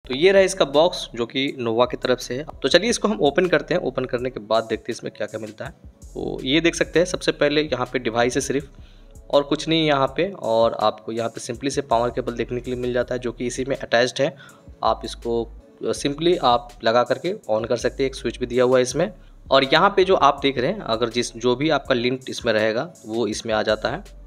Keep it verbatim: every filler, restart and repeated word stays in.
तो ये रहा इसका बॉक्स जो कि नोवा की तरफ से है। तो चलिए इसको हम ओपन करते हैं। ओपन करने के बाद देखते हैं इसमें क्या क्या मिलता है। तो ये देख सकते हैं सबसे पहले यहाँ पे डिवाइस है सिर्फ, और कुछ नहीं यहाँ पे। और आपको यहाँ पे सिंपली से पावर केबल देखने के लिए मिल जाता है जो कि इसी में अटैच्ड है। आप इसको सिंपली आप लगा करके ऑन कर सकते हैं। एक स्विच भी दिया हुआ है इसमें। और यहाँ पे जो आप देख रहे हैं, अगर जिस जो भी आपका लिंक इसमें रहेगा वो इसमें आ जाता है।